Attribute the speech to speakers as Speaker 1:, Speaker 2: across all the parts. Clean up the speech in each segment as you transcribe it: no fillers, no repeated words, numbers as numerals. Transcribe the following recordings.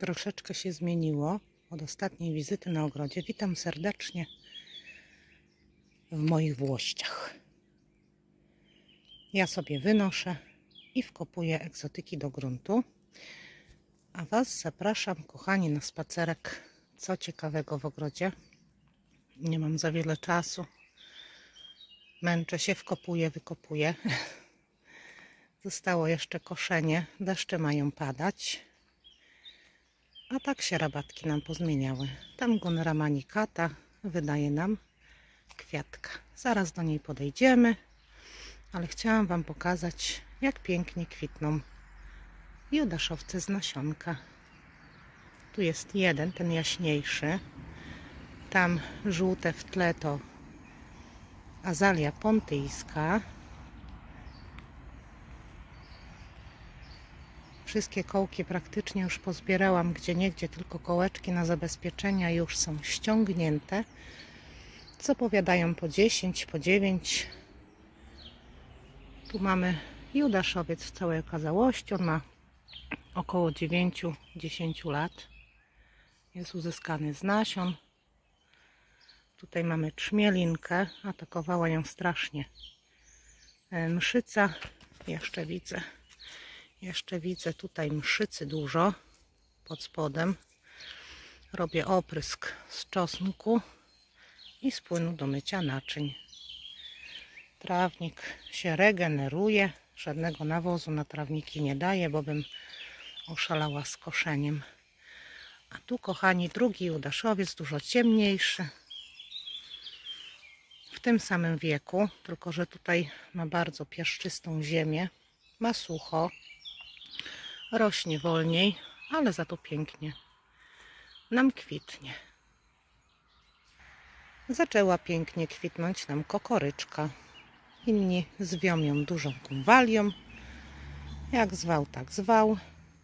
Speaker 1: Troszeczkę się zmieniło od ostatniej wizyty na ogrodzie. Witam serdecznie w moich włościach. Ja sobie wynoszę i wkopuję egzotyki do gruntu. A Was zapraszam, kochani, na spacerek. Co ciekawego w ogrodzie. Nie mam za wiele czasu. Męczę się, wkopuję, wykopuję. Zostało jeszcze koszenie. Deszcze mają padać. A tak się rabatki nam pozmieniały. Tam Gunera Manikata wydaje nam kwiatka. Zaraz do niej podejdziemy, ale chciałam Wam pokazać, jak pięknie kwitną judaszowce z nasionka. Tu jest jeden, ten jaśniejszy. Tam żółte w tle to azalia pontyjska. Wszystkie kołki praktycznie już pozbierałam, gdzieniegdzie tylko kołeczki na zabezpieczenia już są ściągnięte. Zapowiadają po 10, po 9. Tu mamy judaszowiec w całej okazałości. On ma około 9-10 lat. Jest uzyskany z nasion. Tutaj mamy trzmielinkę. Atakowała ją strasznie mszyca. Jeszcze widzę tutaj mszycy dużo pod spodem. Robię oprysk z czosnku i z płynu do mycia naczyń. Trawnik się regeneruje. Żadnego nawozu na trawniki nie daję, bo bym oszalała z koszeniem. A tu, kochani, drugi judaszowiec, dużo ciemniejszy. W tym samym wieku, tylko że tutaj ma bardzo piaszczystą ziemię. Ma sucho. Rośnie wolniej, ale za to pięknie nam kwitnie. Zaczęła pięknie kwitnąć nam kokoryczka. Inni zwią ją dużą konwalią. Jak zwał, tak zwał.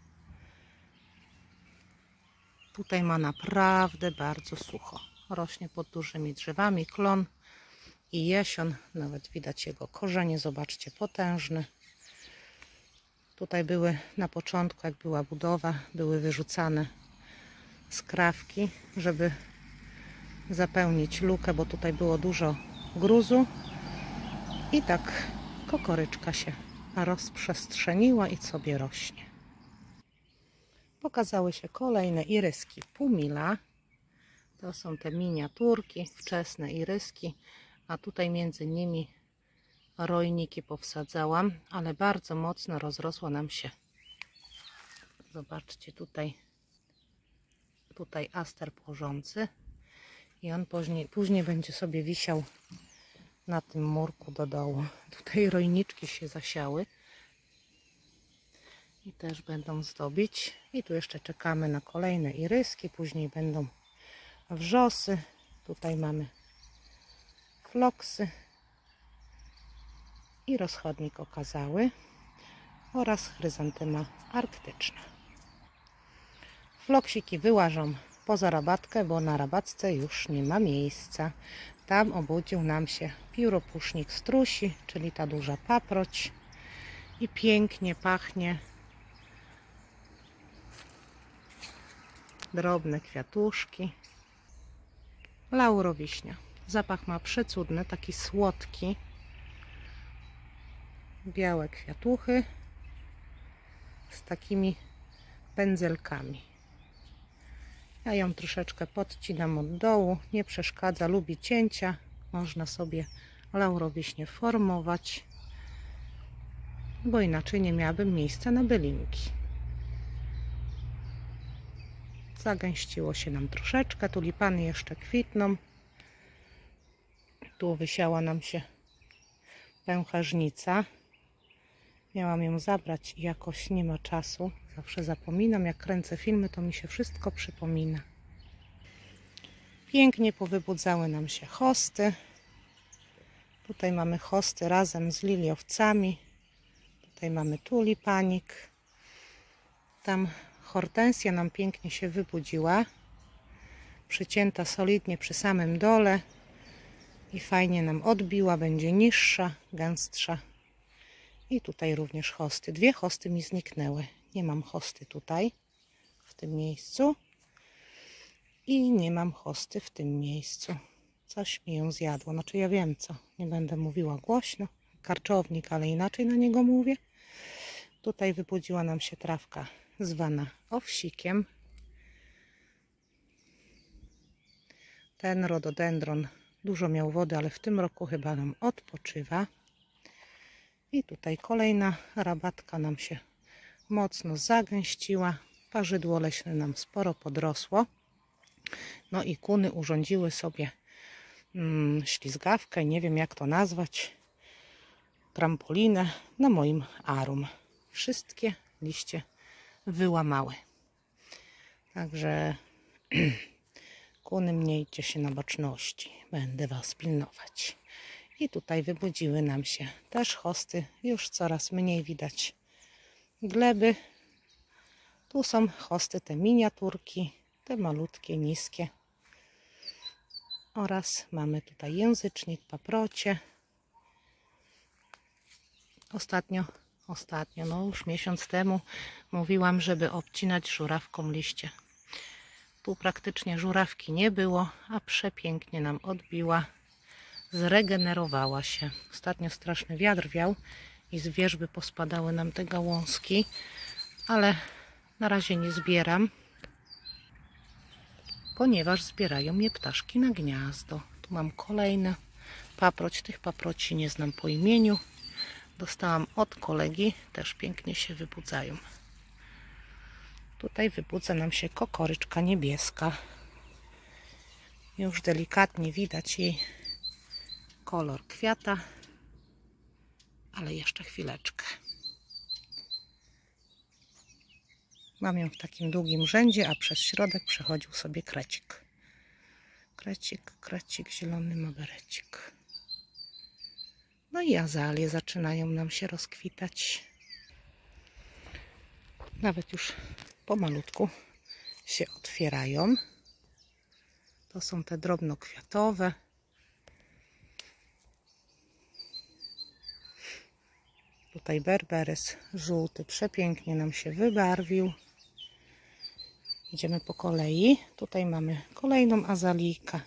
Speaker 1: Tutaj ma naprawdę bardzo sucho. Rośnie pod dużymi drzewami klon i jesion. Nawet widać jego korzenie. Zobaczcie, potężny. Tutaj były na początku, jak była budowa, były wyrzucane skrawki, żeby zapełnić lukę, bo tutaj było dużo gruzu. I tak kokoryczka się rozprzestrzeniła i sobie rośnie. Pokazały się kolejne iryski pumila. To są te miniaturki, wczesne iryski, a tutaj między nimi rojniki powsadzałam, ale bardzo mocno rozrosła nam się. Zobaczcie, tutaj aster płożący i on później będzie sobie wisiał na tym murku do dołu. Tutaj rojniczki się zasiały i też będą zdobić. I tu jeszcze czekamy na kolejne iryski, później będą wrzosy. Tutaj mamy floksy i rozchodnik okazały oraz chryzantema arktyczna. Floksiki wyłażą poza rabatkę, bo na rabatce już nie ma miejsca. Tam obudził nam się pióropusznik strusi, czyli ta duża paproć i pięknie pachnie. Drobne kwiatuszki. Laurowiśnia. Zapach ma przecudny, taki słodki. Białe kwiatuchy z takimi pędzelkami. Ja ją troszeczkę podcinam od dołu, nie przeszkadza, lubi cięcia. Można sobie laurowiśnie formować, bo inaczej nie miałabym miejsca na bylinki. Zagęściło się nam troszeczkę, tulipany jeszcze kwitną. Tu wysiała nam się pęcherzyca. Miałam ją zabrać i jakoś nie ma czasu. Zawsze zapominam, jak kręcę filmy, to mi się wszystko przypomina. Pięknie powybudzały nam się hosty. Tutaj mamy hosty razem z liliowcami. Tutaj mamy tulipanik. Tam hortensja nam pięknie się wybudziła. Przycięta solidnie przy samym dole. I fajnie nam odbiła, będzie niższa, gęstsza. I tutaj również hosty. Dwie hosty mi zniknęły. Nie mam hosty tutaj. tym miejscu i nie mam hosty w tym miejscu. Coś mi ją zjadło. Znaczy ja wiem co. Nie będę mówiła głośno. Karczownik, ale inaczej na niego mówię. Tutaj wybudziła nam się trawka zwana owsikiem. Ten rododendron dużo miał wody, ale w tym roku chyba nam odpoczywa. I tutaj kolejna rabatka nam się mocno zagęściła. Parzydło leśne nam sporo podrosło. No i kuny urządziły sobie ślizgawkę, nie wiem jak to nazwać, trampolinę na moim arum. Wszystkie liście wyłamały. Także kuny, miejcie się na baczności. Będę was pilnować. I tutaj wybudziły nam się też hosty. Już coraz mniej widać gleby. Tu są hosty, te miniaturki, te malutkie, niskie. Oraz mamy tutaj języcznik, paprocie. Ostatnio, no już miesiąc temu mówiłam, żeby obcinać żurawką liście. Tu praktycznie żurawki nie było, a przepięknie nam odbiła. Zregenerowała się. Ostatnio straszny wiatr wiał i z wierzby pospadały nam te gałązki, ale na razie nie zbieram, ponieważ zbierają je ptaszki na gniazdo. Tu mam kolejne paproć. Tych paproci nie znam po imieniu. Dostałam od kolegi, też pięknie się wybudzają. Tutaj wybudza nam się kokoryczka niebieska. Już delikatnie widać jej kolor kwiata, ale jeszcze chwileczkę. Mam ją w takim długim rzędzie, a przez środek przechodził sobie krecik. Krecik, zielony ma berecik. No i azalie zaczynają nam się rozkwitać. Nawet już pomalutku się otwierają. To są te drobnokwiatowe. Tutaj berberes żółty przepięknie nam się wybarwił. Idziemy po kolei. Tutaj mamy kolejną azalijkę.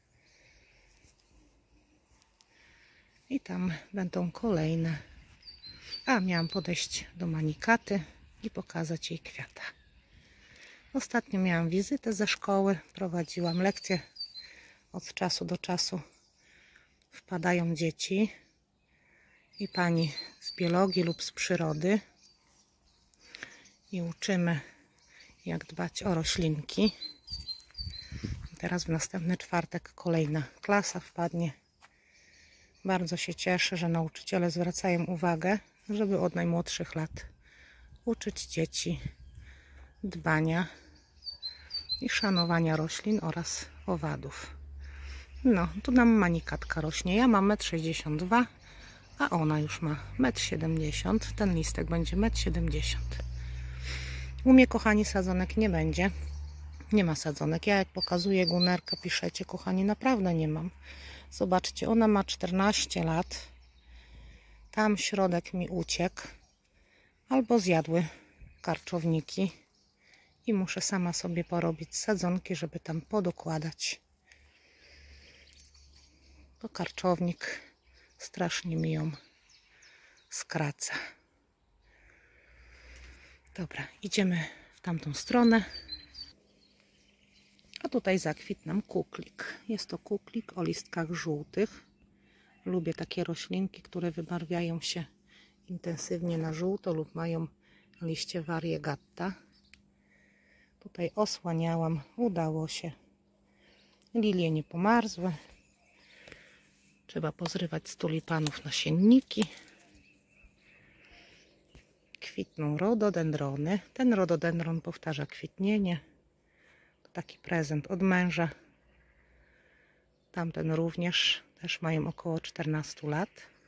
Speaker 1: I tam będą kolejne. A, miałam podejść do manikaty i pokazać jej kwiata. Ostatnio miałam wizytę ze szkoły. Prowadziłam lekcje. Od czasu do czasu wpadają dzieci i pani z biologii lub z przyrody. I uczymy, jak dbać o roślinki. Teraz w następny czwartek kolejna klasa wpadnie. Bardzo się cieszę, że nauczyciele zwracają uwagę, żeby od najmłodszych lat uczyć dzieci dbania i szanowania roślin oraz owadów. No, tu nam manikatka rośnie. Ja mam 1,62 m, a ona już ma 1,70 m. Ten listek będzie 1,70 m. U mnie, kochani, sadzonek nie będzie. Nie ma sadzonek. Ja jak pokazuję gunerkę, piszecie, kochani, naprawdę nie mam. Zobaczcie, ona ma 14 lat. Tam środek mi uciekł. Albo zjadły karczowniki. I muszę sama sobie porobić sadzonki, żeby tam podokładać. To karczownik strasznie mi ją skraca. Dobra, idziemy w tamtą stronę. A tutaj zakwitł nam kuklik. Jest to kuklik o listkach żółtych. Lubię takie roślinki, które wybarwiają się intensywnie na żółto lub mają liście variegata. Tutaj osłaniałam, udało się. Lilie nie pomarzły. Trzeba pozrywać z tulipanów nasienniki. Kwitną rododendrony. Ten rododendron powtarza kwitnienie. To taki prezent od męża. Tamten również. Też mają około 14 lat.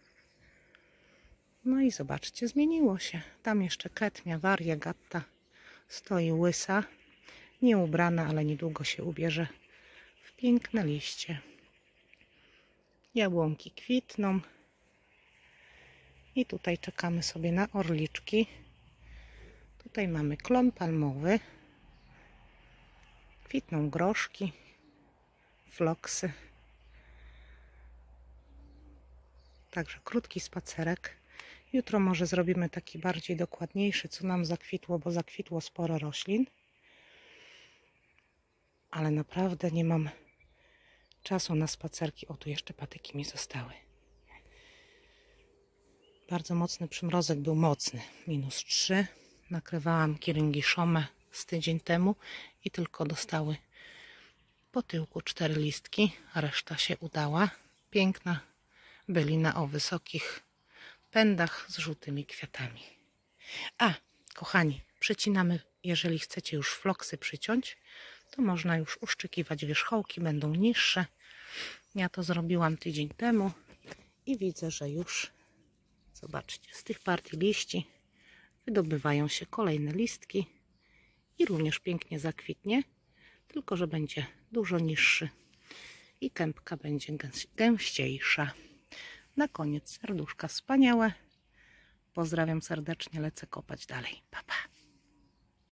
Speaker 1: No i zobaczcie, zmieniło się. Tam jeszcze ketmia variegata stoi łysa. Nie ubrana, ale niedługo się ubierze w piękne liście. Jabłonki kwitną. I tutaj czekamy sobie na orliczki. Tutaj mamy klon palmowy. Kwitną groszki, floksy. Także krótki spacerek. Jutro może zrobimy taki bardziej dokładniejszy, co nam zakwitło, bo zakwitło sporo roślin. Ale naprawdę nie mam czasu na spacerki. O, tu jeszcze patyki mi zostały. Bardzo mocny przymrozek był mocny. -3. Nakrywałam kiryngiszomę z tydzień temu i tylko dostały po tyłku 4 listki. Reszta się udała. Piękna bylina o wysokich pędach z żółtymi kwiatami. A, kochani, przycinamy, jeżeli chcecie już floksy przyciąć, to można już uszczykiwać wierzchołki, będą niższe. Ja to zrobiłam tydzień temu i widzę, że już, zobaczcie, z tych partii liści wydobywają się kolejne listki i również pięknie zakwitnie, tylko że będzie dużo niższy i kępka będzie gęściejsza. Na koniec serduszka wspaniałe. Pozdrawiam serdecznie, lecę kopać dalej. Pa, pa.